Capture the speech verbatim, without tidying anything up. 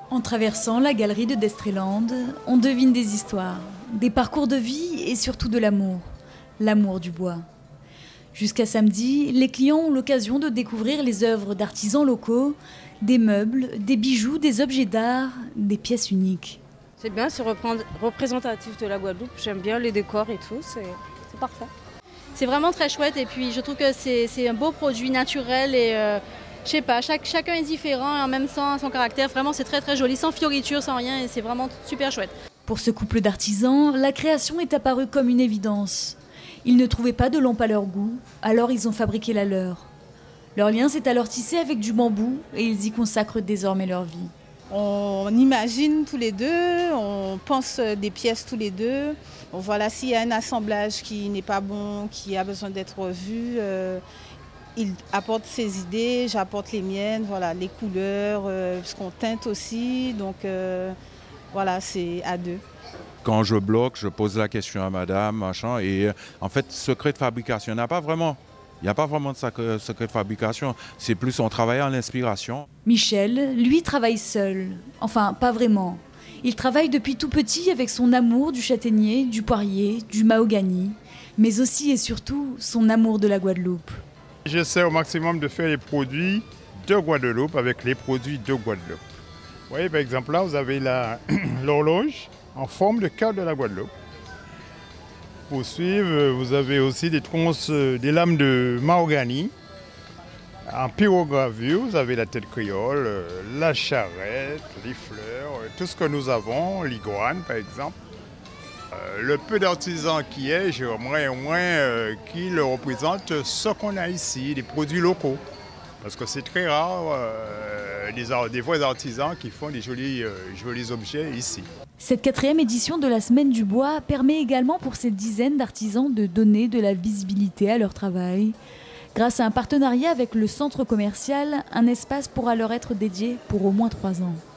En traversant la galerie de Destreland, on devine des histoires, des parcours de vie et surtout de l'amour, l'amour du bois. Jusqu'à samedi, les clients ont l'occasion de découvrir les œuvres d'artisans locaux, des meubles, des bijoux, des objets d'art, des pièces uniques. C'est bien, c'est représentatif de la Guadeloupe, j'aime bien les décors et tout, c'est parfait. C'est vraiment très chouette et puis je trouve que c'est un beau produit naturel et euh, je sais pas, chaque, chacun est différent et en même temps son caractère, vraiment c'est très très joli, sans fioritures, sans rien et c'est vraiment super chouette. Pour ce couple d'artisans, la création est apparue comme une évidence. Ils ne trouvaient pas de lampe à leur goût, alors ils ont fabriqué la leur. Leur lien s'est alors tissé avec du bambou et ils y consacrent désormais leur vie. On imagine tous les deux, on pense des pièces tous les deux. Voilà, s'il y a un assemblage qui n'est pas bon, qui a besoin d'être revu, euh, il apporte ses idées, j'apporte les miennes, voilà, les couleurs, euh, parce qu'on teinte aussi, donc euh, voilà, c'est à deux. Quand je bloque, je pose la question à madame, machin, et en fait, secret de fabrication, il n'y a pas vraiment. Il n'y a pas vraiment de secret de fabrication, c'est plus on travaille en inspiration. Michel, lui, travaille seul. Enfin, pas vraiment. Il travaille depuis tout petit avec son amour du châtaignier, du poirier, du mahogany, mais aussi et surtout son amour de la Guadeloupe. J'essaie au maximum de faire les produits de Guadeloupe avec les produits de Guadeloupe. Vous voyez, par exemple, là, vous avez l'horloge en forme de carte de la Guadeloupe. Pour suivre, vous avez aussi des tronces, des lames de mahogany. En pyrogravure, vous avez la tête créole, la charrette, les fleurs, tout ce que nous avons, l'iguane par exemple. Le peu d'artisans qui est, j'aimerais au moins qu'ils représentent ce qu'on a ici, des produits locaux. Parce que c'est très rare, euh, des, des vrais artisans qui font des jolis, euh, jolis objets ici. Cette quatrième édition de la Semaine du Bois permet également pour ces dizaines d'artisans de donner de la visibilité à leur travail. Grâce à un partenariat avec le centre commercial, un espace pourra leur être dédié pour au moins trois ans.